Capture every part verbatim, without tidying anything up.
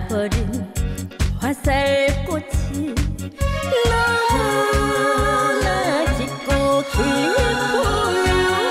쏟아버린 화살꽃이 너무나 짙고 깊어요.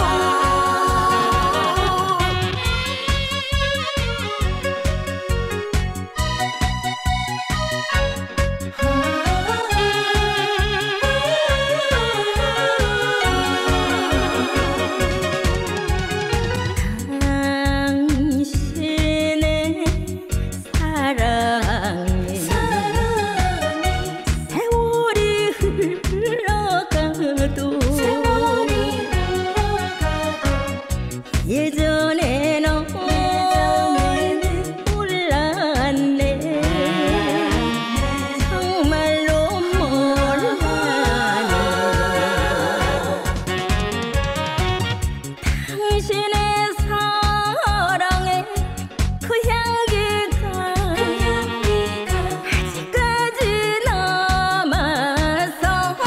예전에는 몰랐네, 정말로 몰랐네. 당신의 사랑에 그 향기가 아직까지 남아서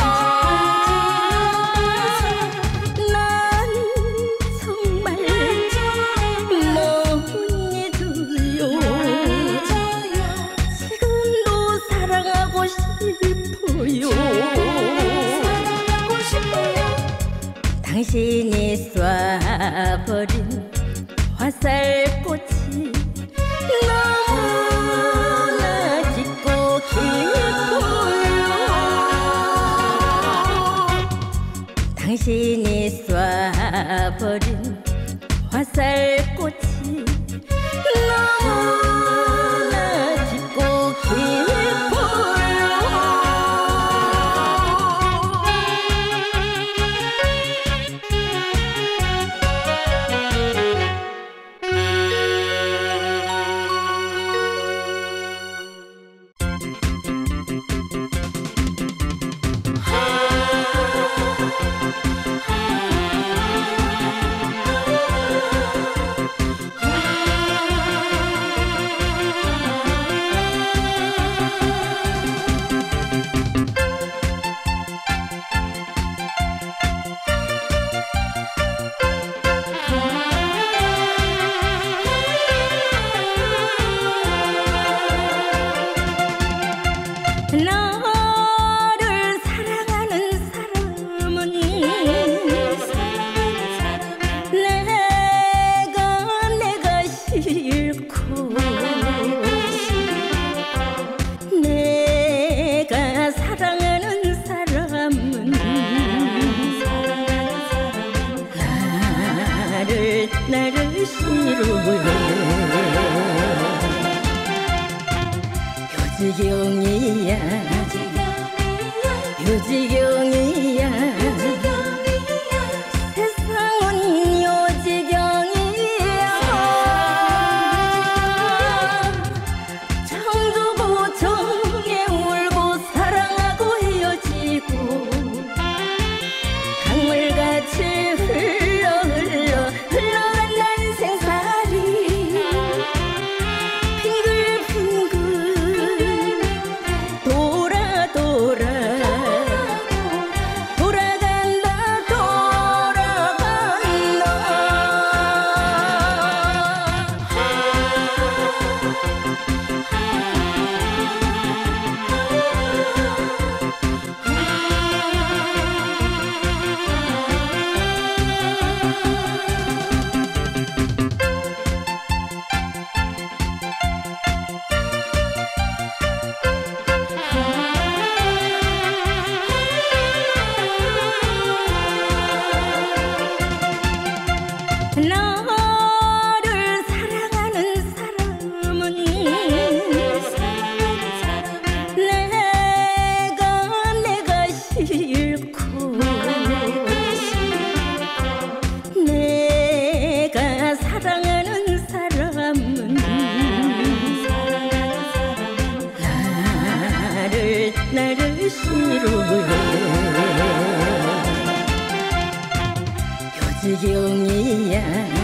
난 정말 못 잊어요. 지금도 사랑하고 싶어요. 당신이 쏴버린 화살꽃이 너무나 짙고 깊어요. 당신이 쏴버린 화살꽃이 너무나 짙고 깊어요. 너를 사랑하는 사람은 내가 내가 싫고, 내가 사랑하는 사람은 나를 나를 싫어해. 유지경이야, 유지경이야, 세상은 유지경이야. 정두고 정에 울고 사랑하고 헤어지고 강물같이 흘러 흘러 흘러간다는 생사리 빙글빙글 돌아 돌아 돌아간다 돌아간다. 너를 사랑하는 사람은 내가 내가 싫고, 내가 사랑하는 사람은 나를 나를 싫어해. 유지경이야,